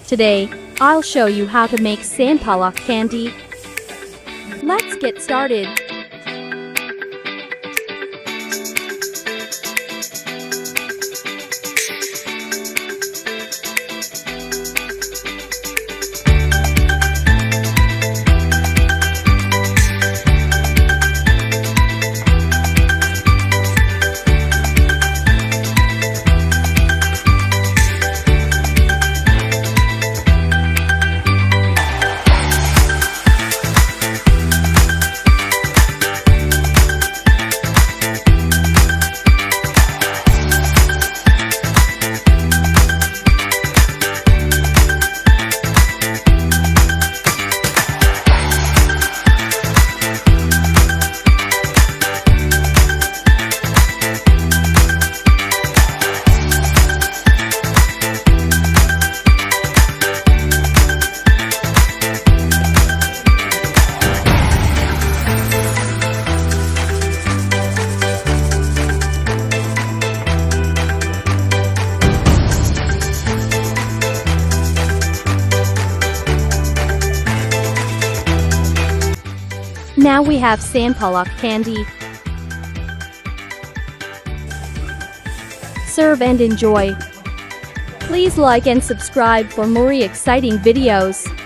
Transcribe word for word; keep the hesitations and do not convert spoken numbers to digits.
Today, I'll show you how to make Sampaloc candy. Let's get started. Now we have Sampaloc candy. Serve and enjoy. Please like and subscribe for more exciting videos.